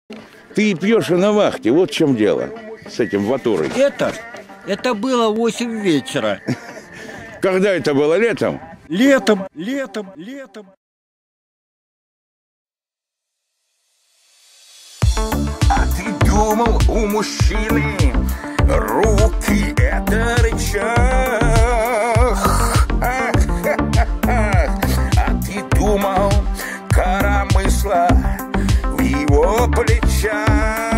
Ты пьешь и на вахте, вот в чем дело с этим Ватурой. Это было 8 вечера. Когда это было, летом? Летом. А ты думал, у мужчины руки — это рычаг? А ты думал, коромысла в его плечах?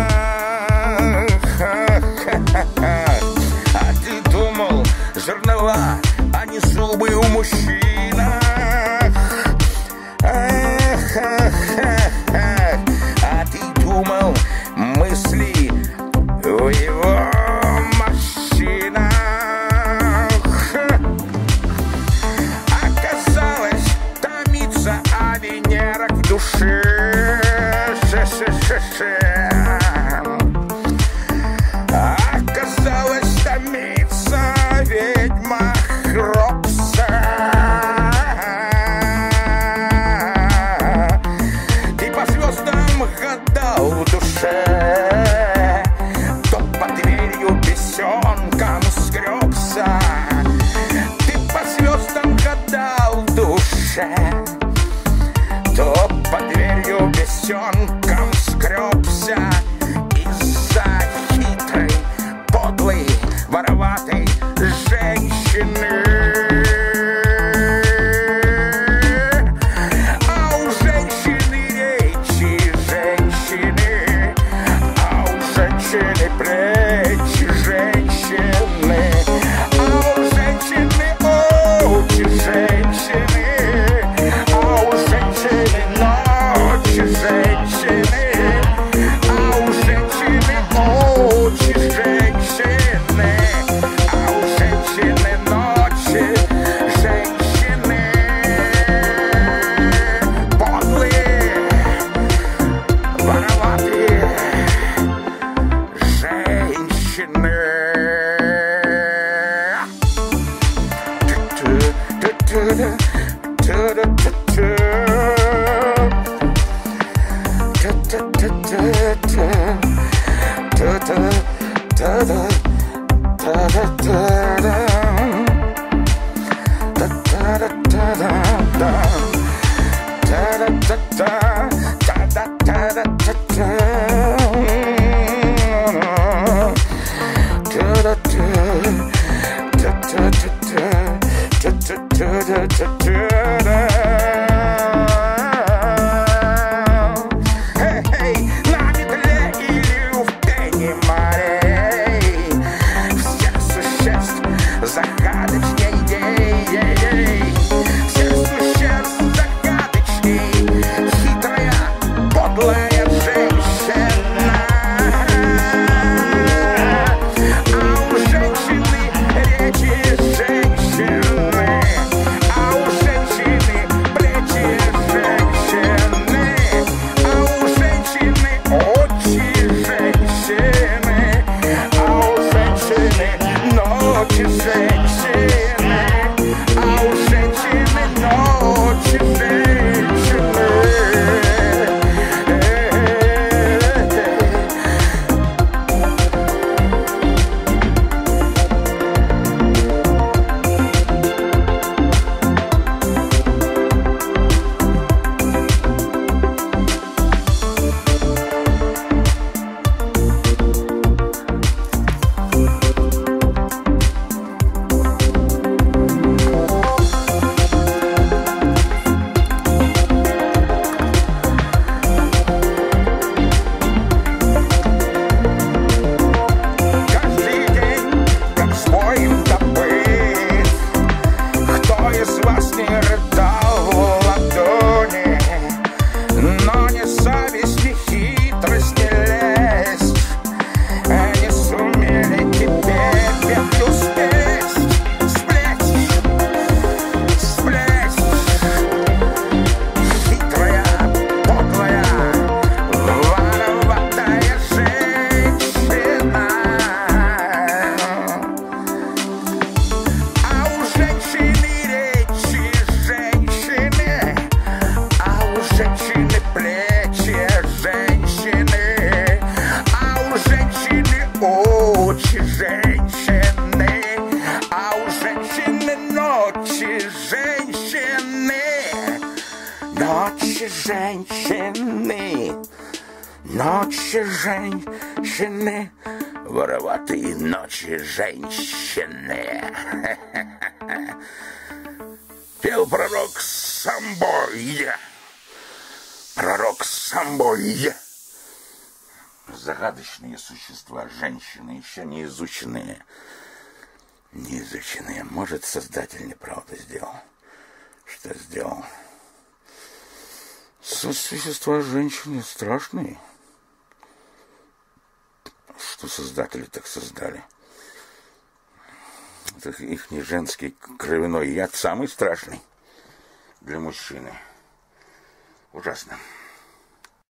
А ты думал, жернова, а не зубы у мужчинах? А ты думал, мысли в его машинах? Оказалось, томится о Венерах в душе. Оказалось, томится ведьма Хропса. Ты по звездам гадал в душе, кто под дверью бесенком скребся. Ты по звездам гадал в душе, кто под дверью бесенком скребся. Из-за хитрой, подлой, вороватой женщины. А у женщины речи женщины, а у женщины плечи женщины, а у женщины очи женщины, а у женщины ночи женщины, а у женщины очи женщины, а у женщины ночи женщины. Подлые, вороватые женщины. На метле или в пене морей, женщины, ночи женщины, вороватые ночи женщины. Пел пророк Самбой. Пророк Самбой. Загадочные существа, женщины, еще не изученные. Неизученные. Может, Создатель неправду сделал. Что сделал? Существа женщины страшные. Что Создатели так создали? Это их не женский кровяной яд самый страшный для мужчины. Ужасно.